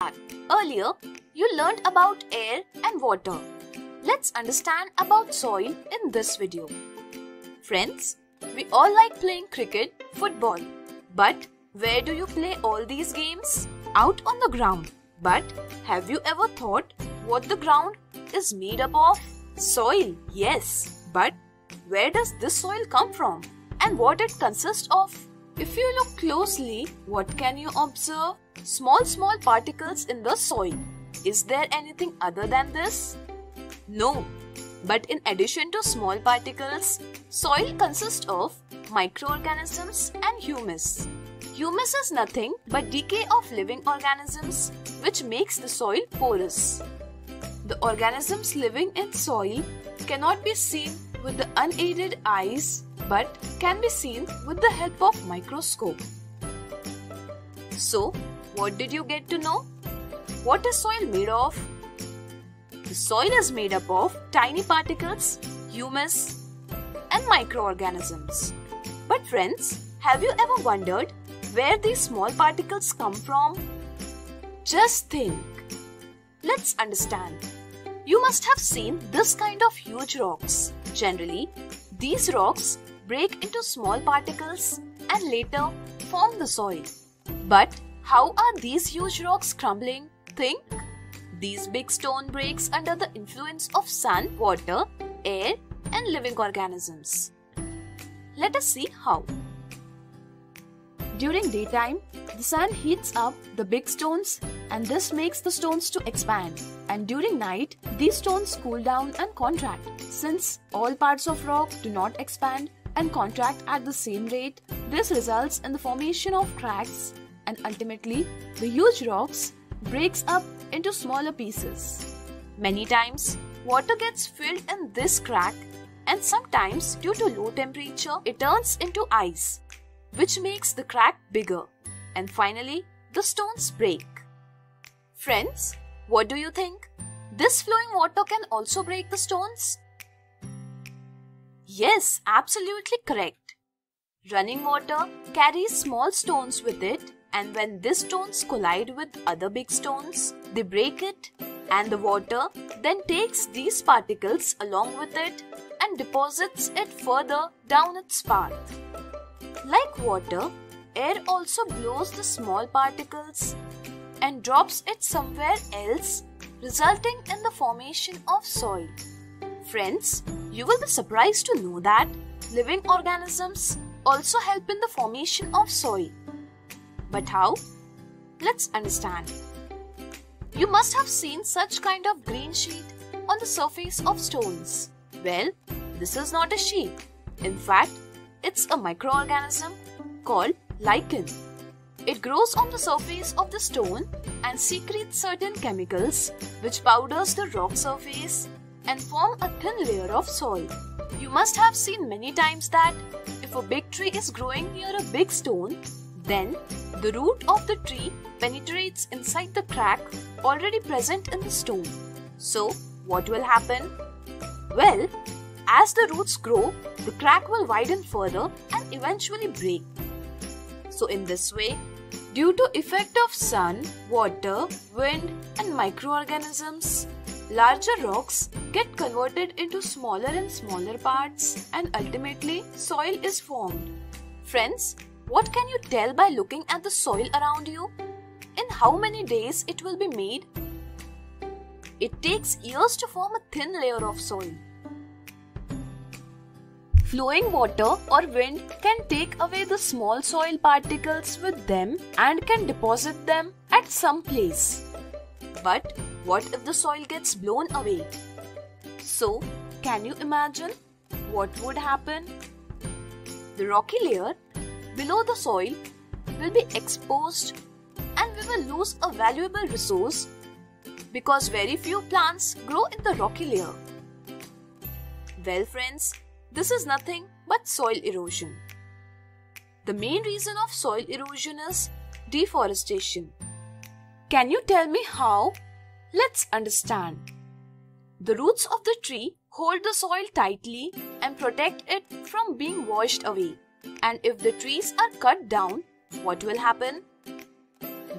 Earlier, you learned about air and water. Let's understand about soil in this video. Friends, we all like playing cricket, football. But where do you play all these games? Out on the ground. But have you ever thought what the ground is made up of? Soil, yes. But where does this soil come from? And what it consists of? If you look closely, what can you observe? Small particles in the soil. Is there anything other than this? No. But in addition to small particles, soil consists of microorganisms and humus. Humus is nothing but decay of living organisms which makes the soil porous. The organisms living in soil cannot be seen with the unaided eyes but can be seen with the help of microscope. So, what did you get to know? What is soil made of? The soil is made up of tiny particles, humus, and microorganisms. But friends, have you ever wondered where these small particles come from? Just think. Let's understand. You must have seen this kind of huge rocks. Generally, these rocks break into small particles and later form the soil. But how are these huge rocks crumbling? Think. These big stone breaks under the influence of sun, water, air, and living organisms. Let us see how. During daytime, the sun heats up the big stones and this makes the stones to expand. And during night, these stones cool down and contract. Since all parts of rock do not expand and contract at the same rate, this results in the formation of cracks and ultimately the huge rocks breaks up into smaller pieces. Many times, water gets filled in this crack and sometimes due to low temperature, it turns into ice, which makes the crack bigger, and finally, the stones break. Friends, what do you think? This flowing water can also break the stones? Yes, absolutely correct. Running water carries small stones with it, and when these stones collide with other big stones, they break it, and the water then takes these particles along with it and deposits it further down its path. Like water, air also blows the small particles and drops it somewhere else, resulting in the formation of soil. Friends, you will be surprised to know that living organisms also help in the formation of soil. But how? Let's understand. You must have seen such kind of green sheet on the surface of stones. Well, this is not a sheet. In fact, it's a microorganism called lichen. It grows on the surface of the stone and secretes certain chemicals which powders the rock surface and form a thin layer of soil. You must have seen many times that if a big tree is growing near a big stone, then the root of the tree penetrates inside the crack already present in the stone. So, what will happen? Well, as the roots grow, the crack will widen further and eventually break. So in this way, due to effect of sun, water, wind and microorganisms, larger rocks get converted into smaller and smaller parts and ultimately soil is formed. Friends, what can you tell by looking at the soil around you? In how many days it will be made? It takes years to form a thin layer of soil. Flowing water or wind can take away the small soil particles with them and can deposit them at some place. But what if the soil gets blown away? So, can you imagine what would happen? The rocky layer below the soil will be exposed and we will lose a valuable resource because very few plants grow in the rocky layer. Well friends, this is nothing but soil erosion. The main reason of soil erosion is deforestation. Can you tell me how? Let's understand. The roots of the tree hold the soil tightly and protect it from being washed away. And if the trees are cut down, what will happen?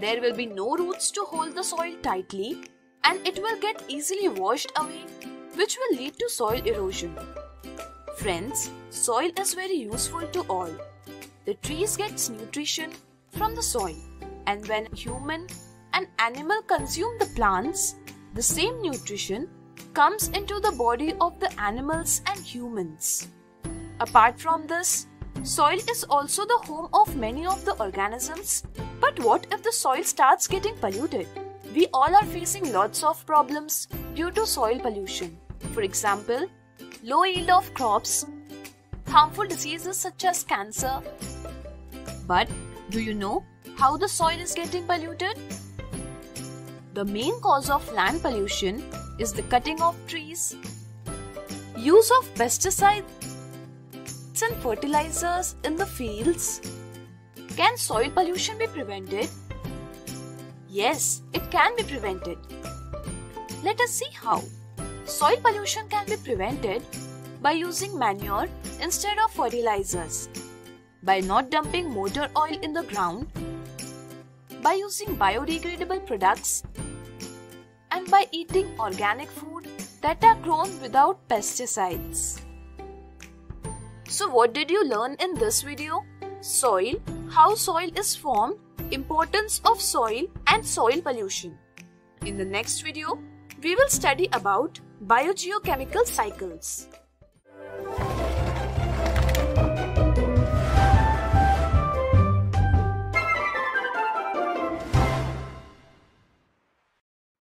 There will be no roots to hold the soil tightly and it will get easily washed away, which will lead to soil erosion. Friends, soil is very useful to all. The trees get nutrition from the soil, and when human and animal consume the plants, the same nutrition comes into the body of the animals and humans. Apart from this, soil is also the home of many of the organisms. But what if the soil starts getting polluted? We all are facing lots of problems due to soil pollution. For example, low yield of crops, harmful diseases such as cancer. But do you know how the soil is getting polluted? The main cause of land pollution is the cutting of trees, use of pesticides and fertilizers in the fields. Can soil pollution be prevented? Yes, it can be prevented. Let us see how. Soil pollution can be prevented by using manure instead of fertilizers, by not dumping motor oil in the ground, by using biodegradable products, and by eating organic food that are grown without pesticides. So what did you learn in this video? Soil, how soil is formed, importance of soil and soil pollution. In the next video, we will study about biogeochemical cycles.